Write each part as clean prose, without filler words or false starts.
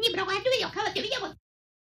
你们这还真的要看了这个节目。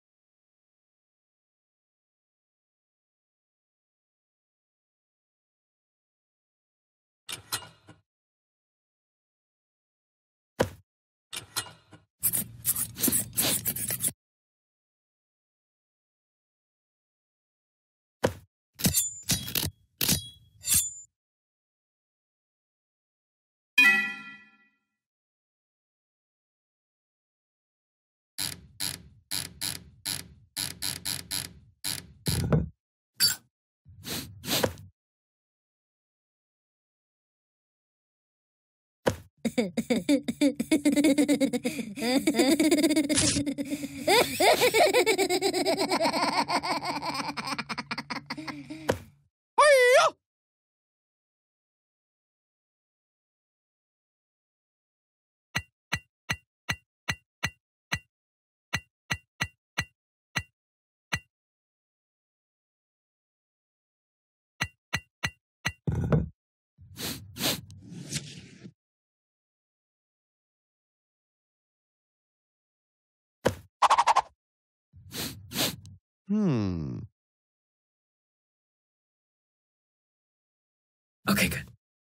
Okay, good.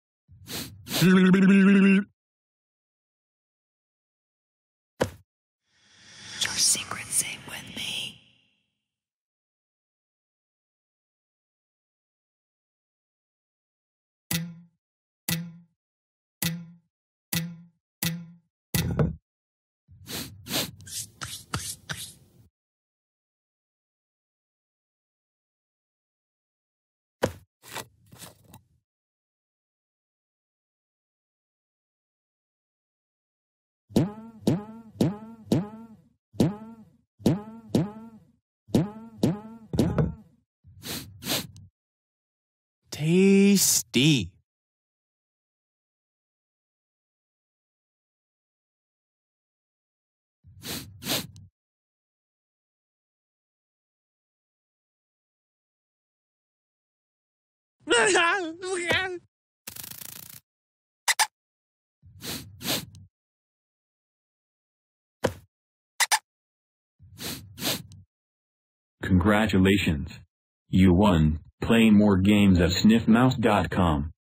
Your secret safe with me. Tasty. Congratulations. You won. Play more games at sniffmouse.com.